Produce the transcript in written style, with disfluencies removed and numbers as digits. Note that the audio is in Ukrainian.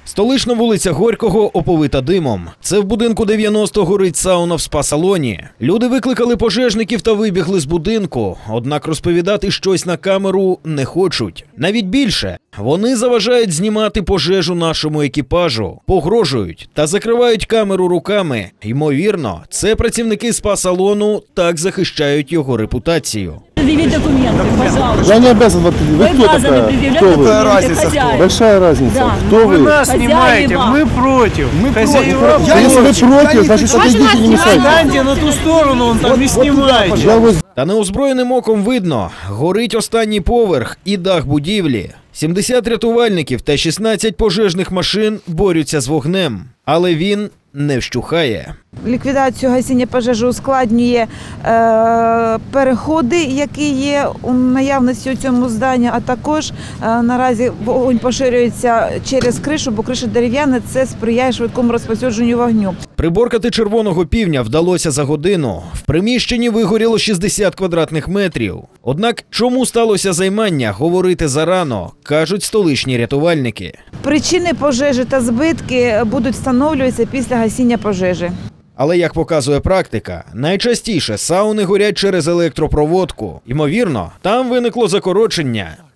Столична вулиця Горького оповита димом. Це в будинку 90 горить сауна в спа-салоні. Люди викликали пожежників та вибігли з будинку, однак розповідати щось на камеру не хочуть. Навіть більше, вони заважають знімати пожежу нашому екіпажу, погрожують та закривають камеру руками. Ймовірно, це працівники спа-салону так захищають його репутацію. Предъявить документы, пожалуйста. Я не обязан вам предъявить. Вы Кто обязаны такая? предъявлять Кто вы? документы, хозяин. Большая разница. Да. Кто Вы вы? нас снимаете, Хозяева. мы против. Хозяева Если вы против, значит Можно отойдите, не нас мешайте. Встаньте на ту сторону, он там не снимайте. Я вот Та неозброєним оком видно, горить останній поверх і дах будівлі. 70 рятувальників та 16 пожежних машин борються з вогнем, але він не вщухає. Ліквідацію гасіння пожежі ускладнює переходи, які є у наявності у цьому зданні, а також наразі вогонь поширюється через кришу, бо криша дерев'яна, це сприяє швидкому розповсюдженню вогню. Приборкати червоного півня вдалося за годину. В приміщенні вигоріло 60 квадратних метрів. Однак чому сталося займання, говорити зарано, кажуть столичні рятувальники. Причини пожежі та збитки будуть встановлюватися після гасіння пожежі. Але, як показує практика, найчастіше сауни горять через електропроводку. Ймовірно, там виникло закорочення.